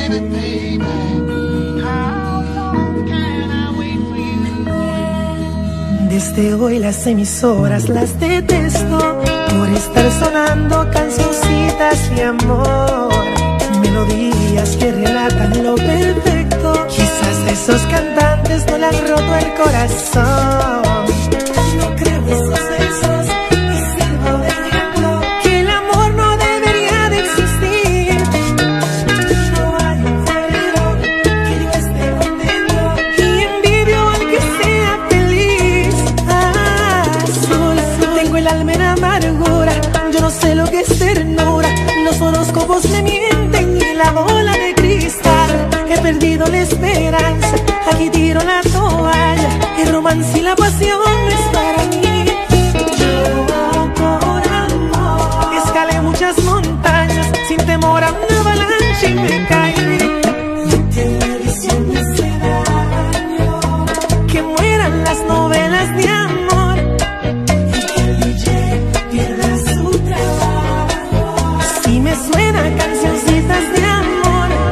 Desde hoy las emisoras las detesto por estar sonando cancioncitas de amor, melodías que relatan lo perfecto. Quizás de esos cantantes no le han roto el corazón. No creo esos besos y sirvo de ejemplo que el amor no debería de existir. No hay un febrero que yo esté contento y envidio al que sea feliz. Azul, tengo el alma en amargura, yo no sé lo que es ternura. Los horóscopos me mienten y la bola de cristal. He perdido la esperanza, aquí tiro la toalla. El romance y la pasión no es para mí. Yo por amor escalé muchas montañas sin temor a una avalancha y me caí. La televisión me hace daño, que mueran las novelas de amor y que el DJ pierda su trabajo. Si me suena cancioncitas de amor.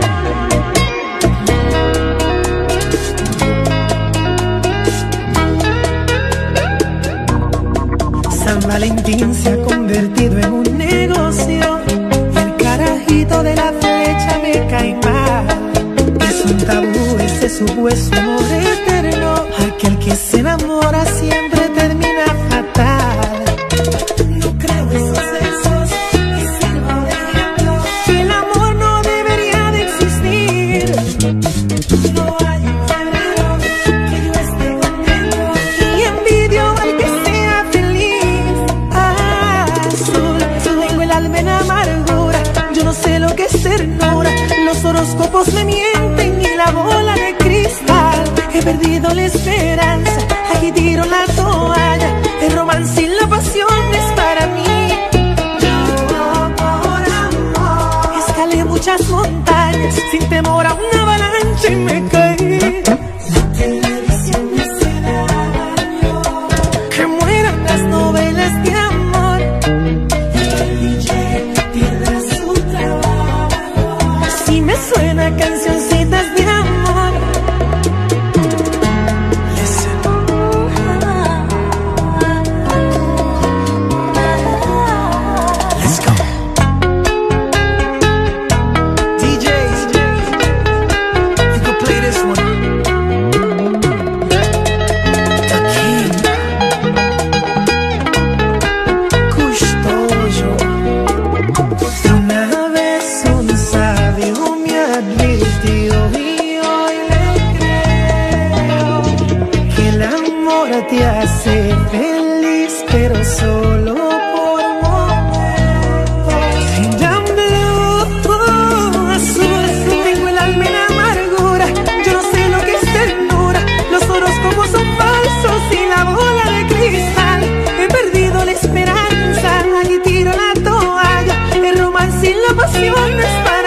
San Valentín se ha convertido en un negocio y el carajito de la flecha me cae mal. Es un tabú ese supuesto amor eterno, aquel que se enamora siempre termina fatal. No creo esos besos y sirvo de ejemplo que el amor no debería de existir. No hay un febrero que yo esté contento y envidio al que sea feliz. Azul, tengo el alma en amargura, yo no sé lo que es ternura. Los horóscopos me mienten y la bola de cristal. He perdido la esperanza, aquí tiro la toalla. El romance y la pasión es para mí. Yo por amor escalé muchas montañas sin temor a una avalancha y me caí. La televisión me hace daño, que mueran las novelas de amor y el DJ pierda su trabajo. Si me suena cancioncitas de amor. Te hace feliz, pero solo por momentos. Down blue, azul, tengo el alma en amargura, yo no sé lo que es ternura. Los horóscopos son falsos y la bola de cristal. He perdido la esperanza, aquí tiro la toalla. El romance y la pasión no es para